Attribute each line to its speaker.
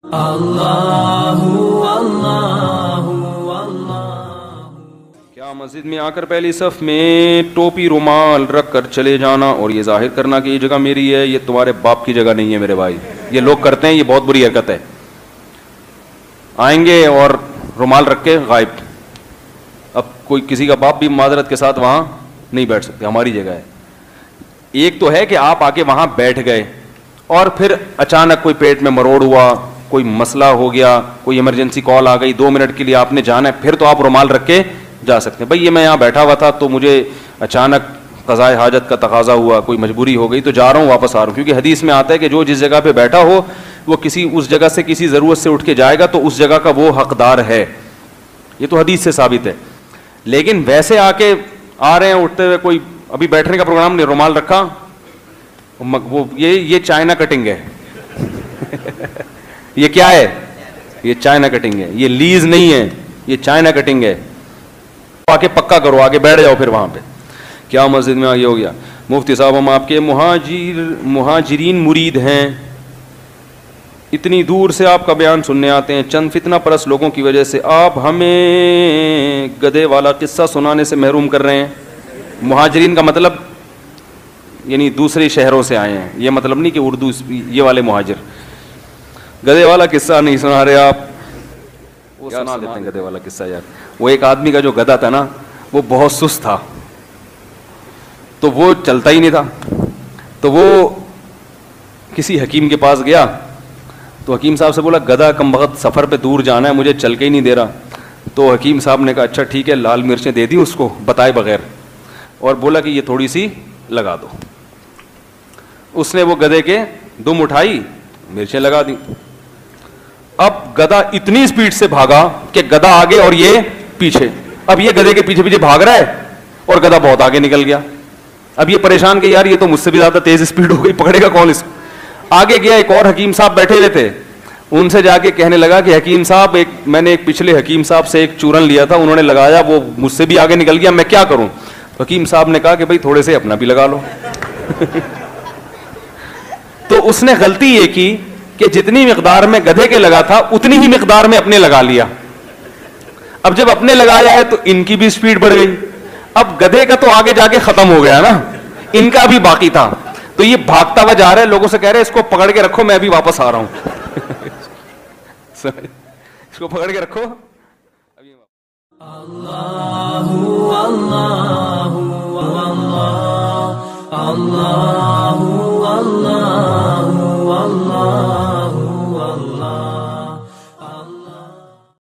Speaker 1: اللہ اللہ اللہ۔
Speaker 2: کیا مسجد میں آ کر پہلی صف میں ٹوپی رومال رکھ کر چلے جانا اور یہ ظاہر کرنا کہ یہ جگہ میری ہے، یہ تمہارے باپ کی جگہ نہیں ہے میرے بھائی، یہ لوگ کرتے ہیں، یہ بہت بری حرکت ہے۔ آئیں گے اور رومال رکھ کے غائب۔ اب کوئی کسی کا باپ بھی معذرت کے ساتھ وہاں نہیں بیٹھ سکتے، ہماری جگہ ہے۔ ایک تو ہے کہ آپ آ کے وہاں بیٹھ گئے اور پھر اچانک کوئی پیٹ میں مروڑ ہوا، کوئی مسئلہ ہو گیا، کوئی ایمرجنسی کال آ گئی، 2 منٹ کے لیے آپ نے جانا ہے، پھر تو آپ رومال رکھ کے جا سکتے ہیں۔ بھائی یہ میں یہاں بیٹھا ہوا تھا تو مجھے اچانک قضائے حاجت کا تقاضا ہوا، کوئی مجبوری ہو گئی تو جا رہا ہوں، واپس آ رہا ہوں، کیونکہ حدیث میں آتا ہے کہ جو جس جگہ پہ بیٹھا ہو وہ کسی اس جگہ سے کسی ضرورت سے اٹھ کے جائے گا تو اس جگہ کا وہ حقدار ہے، یہ تو حدیث سے ثابت ہے۔ لیکن ویسے آ کے آ رہے ہیں اٹھتے ہوئے، کوئی ابھی بیٹھنے کا پروگرام نہیں، رومال رکھا، وہ یہ چائنا کٹنگ ہے۔ یہ کیا ہے؟ یہ چائنا کٹنگ ہے، یہ لیز نہیں ہے، یہ چائنا کٹنگ ہے۔ آ کے پکا کرو، آگے بیٹھ جاؤ پھر وہاں پہ۔ کیا مسجد میں آگے ہو گیا؟ مفتی صاحب ہم آپ کے مہاجرین مرید ہیں، اتنی دور سے آپ کا بیان سننے آتے ہیں، چند فتنہ پرست لوگوں کی وجہ سے آپ ہمیں گدھے والا قصہ سنانے سے محروم کر رہے ہیں۔ مہاجرین کا مطلب یعنی دوسرے شہروں سے آئے ہیں، یہ مطلب نہیں کہ اردو یہ والے مہاجر۔ گدھے والا قصہ نہیں سنا رہے آپ، وہ سنا دیتے ہیں گدھے والا قصہ یار۔ وہ ایک آدمی کا جو گدھا تھا نا وہ بہت سست تھا، تو وہ چلتا ہی نہیں تھا، تو وہ کسی حکیم کے پاس گیا تو حکیم صاحب سے بولا گدھا کم بخت سفر پہ دور جانا ہے، مجھے چل کے ہی نہیں دے رہا۔ تو حکیم صاحب نے کہا اچھا ٹھیک ہے، لال مرچیں دے دی اس کو بتائے بغیر، اور بولا کہ یہ تھوڑی سی لگا دو۔ اس نے وہ گدھے کے دم اٹھائی، مرچیں لگا دی۔ اب گدھا اتنی سپیڈ سے بھاگا کہ گدھا آگے اور یہ پیچھے، اب یہ گدھے کے پیچھے پیچھے بھاگ رہا ہے اور گدھا بہت آگے نکل گیا۔ اب یہ پریشان کہ یار یہ تو مجھ سے بھی زیادہ تیز سپیڈ ہو گئی، پکڑے گا کون اس کو؟ آگے گیا، ایک اور حکیم صاحب بیٹھے ہوئے تھے، ان سے جا کے کہنے لگا کہ حکیم صاحب میں نے ایک پچھلے حکیم صاحب سے ایک چورن لیا تھا، انہوں نے لگایا، وہ مجھ سے بھی آگے نکل گیا، میں کیا کروں؟ حکیم صاحب نے کہا کہ بھائی تھوڑے سے اپنا بھی لگا لو۔ تو اس نے غلطی یہ کی کہ جتنی مقدار میں گدھے کے لگا تھا اتنی ہی مقدار میں اپنے لگا لیا۔ اب جب اپنے لگایا ہے تو ان کی بھی سپیڈ بڑھ گئی، اب گدھے کا تو آگے جا کے ختم ہو گیا نا، ان کا بھی باقی تھا، تو یہ بھاگتا ہوا جا رہا ہے، لوگوں سے کہہ رہے اس کو پکڑ کے رکھو میں ابھی واپس آ رہا ہوں۔ اس کو پکڑ کے رکھو۔
Speaker 1: اللہ اللہ اللہ اللہ